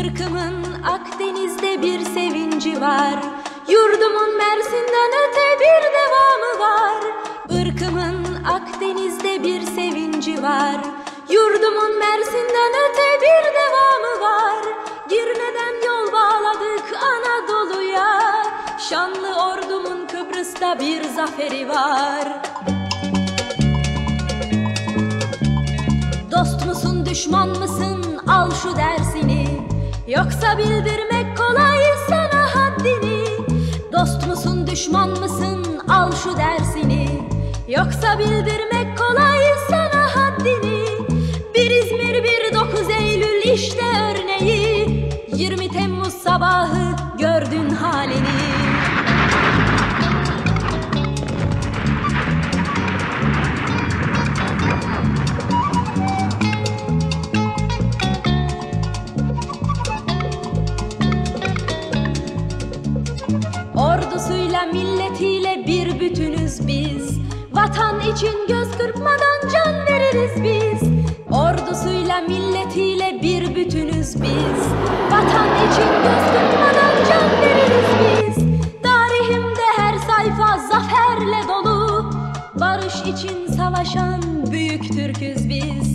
Irkımın Akdeniz'de bir sevinci var, yurdumun Mersin'den öte bir devamı var. Irkımın Akdeniz'de bir sevinci var, yurdumun Mersin'den öte bir devamı var. Girne'den yol bağladık Anadolu'ya, şanlı ordumun Kıbrıs'ta bir zaferi var. Dost musun düşman mısın, al şu dersini, yoksa bildirmek kolay sana haddini. Dost musun düşman mısın, al şu dersini, yoksa bildirmek kolay sana haddini. Bir İzmir, bir 9 Eylül işte örneği, 20 Temmuz sabahı gördün halini. Ordusuyla milletiyle bir bütünüz biz, vatan için göz kırpmadan can veririz biz. Ordusuyla milletiyle bir bütünüz biz, vatan için göz kırpmadan can veririz biz. Tarihimde her sayfa zaferle dolu, barış için savaşan büyük Türk'üz biz.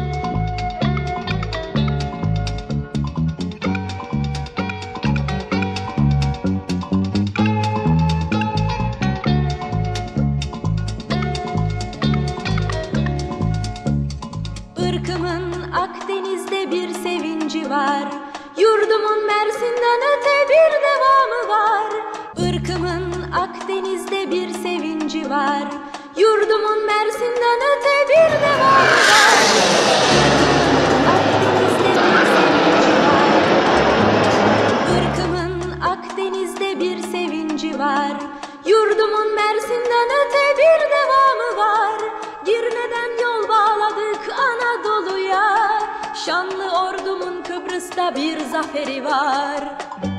Irkımın Akdeniz'de bir sevinci var, yurdumun Mersin'den öte bir devamı var. Irkımın Akdeniz'de bir sevinci var, yurdumun Mersin'den öte bir devamı var. Irkımın Akdeniz'de bir sevinci var, yurdumun Mersin'den öte bir devamı var. Girne'den yol bağladık Anadolu'ya, şanlı ordumun Kıbrıs'ta bir zaferi var.